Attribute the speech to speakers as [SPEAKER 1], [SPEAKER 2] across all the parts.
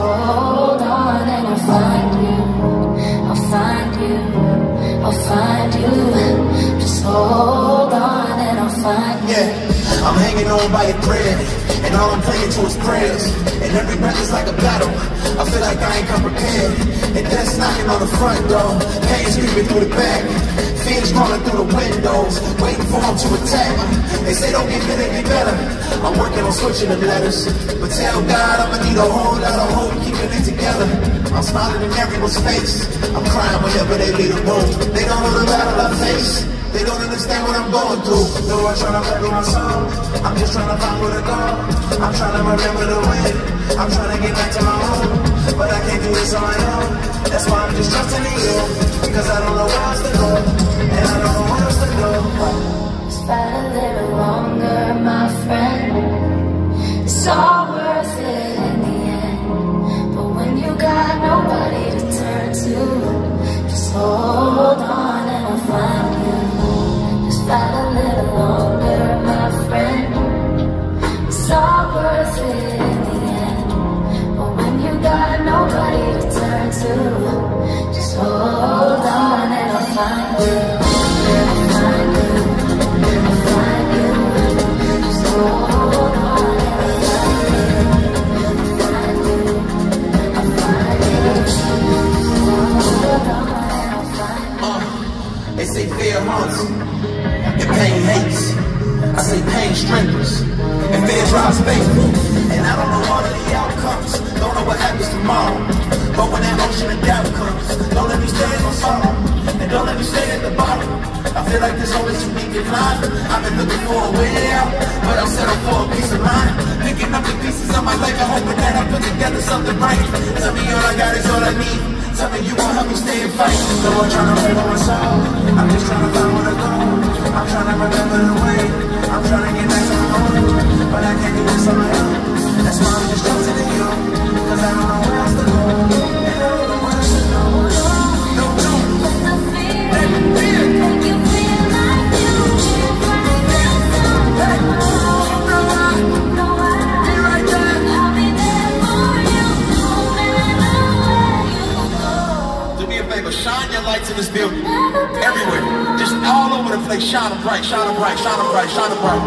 [SPEAKER 1] hold on and I'll find you. I'll find you. I'll find you. Just hold on and I'll find you.
[SPEAKER 2] Yeah, I'm hanging on by a thread, and all I'm playing to is prayers. And every breath is like a battle. I feel like I ain't come prepared. And death's knocking on the front door. Pain's creeping through the back. Fears crawling through the windows, waiting for them to attack. They say don't get better, get better. I'm working on switching the letters, but tell God I'ma need a whole lot of hope, keeping it together. I'm smiling in everyone's face. I'm crying whenever they leave the room. They don't know the battle I face. They don't understand what I'm going through. No, I'm trying to remember my soul. I'm just trying to find where to go. I'm trying to remember the way. I'm trying to get back to my home, but I can't do this on my own. That's why I'm just trusting in you, because I don't know where else to go, and I don't know where else to go.
[SPEAKER 1] Just fight a little longer, my friend. It's all worth it in the end. But when you got nobody to turn to, just hold on and I'll find you. Just fight a little longer, my friend. It's all worth it in the end. But when you got nobody to turn to, just hold on and I'll find you. I'll find you. I'll find you. Just hold on and I'll find you. I'll find you. I'll find you. Just hold on and I'll find you.
[SPEAKER 2] They say fear haunts and pain hates. I say pain strengthens and fear drives faith. And I don't know all of the outcomes, don't know what happens tomorrow. But when that ocean of doubt comes, don't let me stay in my sorrow, and don't let me stay at the bottom. I feel like there's always a deep decline. I've been looking for a way out, but I'm settled for a peace of mind. Picking up the pieces of my life and hoping that I put together something right. Tell me all I got is all I need. Tell me you gon' help me stay and fight. So I'm trying to remember my soul. I'm just trying to find where to go. I'm trying to remember the way. I'm trying to get back to my home, but I can't do this on my own. That's why I'm just trusting in you, cause I don't know where else to go, and I don't know where else to go. No, no.
[SPEAKER 1] Let the fear make you feel like you can find yourself.
[SPEAKER 2] Hey, you know why? Be right there.
[SPEAKER 1] I'll be there for you, no matter where you go.
[SPEAKER 2] Do me a favor, shine your lights in this building, everywhere, just all over the place. Shine them bright, shine them bright, shine them bright, shine them bright.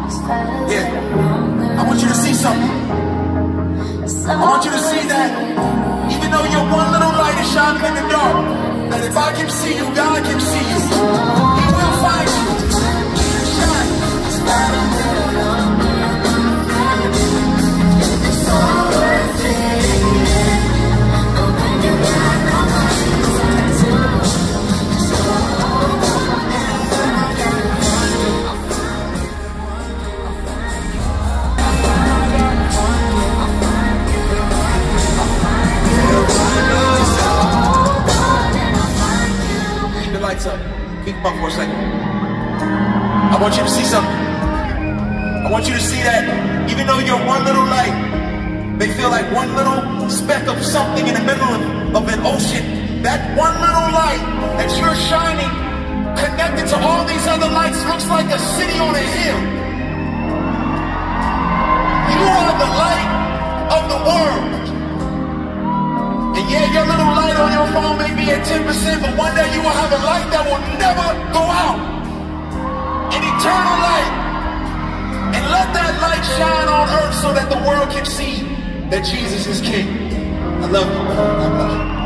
[SPEAKER 2] Yeah, I want you to see something. I want you to see that even though your one little light is shining in the dark, that if I can see you, God can see you. He will find you. Shine.
[SPEAKER 1] It's all worth it. But when you got nobody to turn to, just hold on and find you.
[SPEAKER 2] Keep the lights up. Keep them up for a second. I want you to see something. I want you to see that even though you're one little light, they feel like one little speck of something in the middle of an ocean. That one little light that you're shining, connected to all these other lights, looks like a city on a hill. You are the light of the world. And yeah, your little light on your phone may be at 10%, but one day you will have a light that will never go out. An eternal light. And let that light shine on earth so that the world can see that Jesus is King. I love you. God bless you.